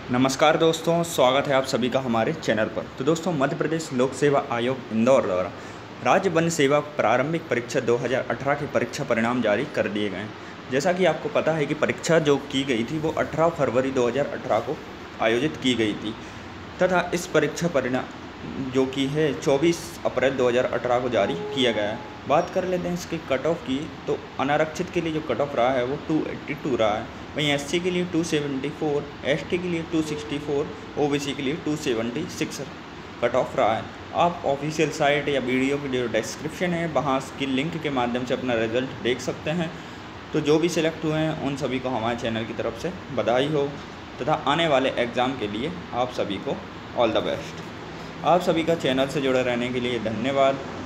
नमस्कार दोस्तों, स्वागत है आप सभी का हमारे चैनल पर। तो दोस्तों, मध्य प्रदेश लोक सेवा आयोग इंदौर द्वारा राज्य वन सेवा प्रारंभिक परीक्षा 2018 के परीक्षा परिणाम जारी कर दिए गए हैं। जैसा कि आपको पता है कि परीक्षा जो की गई थी वो 18 फरवरी 2018 को आयोजित की गई थी तथा इस परीक्षा परिणाम जो कि है 24 अप्रैल 2018 को जारी किया गया है। बात कर लेते हैं इसके कट ऑफ की, तो अनारक्षित के लिए जो कट ऑफ रहा है वो 282 रहा है। वहीं एससी के लिए 274, एसटी के लिए 264, ओबीसी के लिए 276 कट ऑफ रहा है। आप ऑफिशियल साइट या वीडियो की जो डिस्क्रिप्शन है वहाँ की लिंक के माध्यम से अपना रिजल्ट देख सकते हैं। तो जो भी सिलेक्ट हुए हैं उन सभी को हमारे चैनल की तरफ से बधाई हो तथा आने वाले एग्ज़ाम के लिए आप सभी को ऑल द बेस्ट। आप सभी का चैनल से जुड़े रहने के लिए धन्यवाद।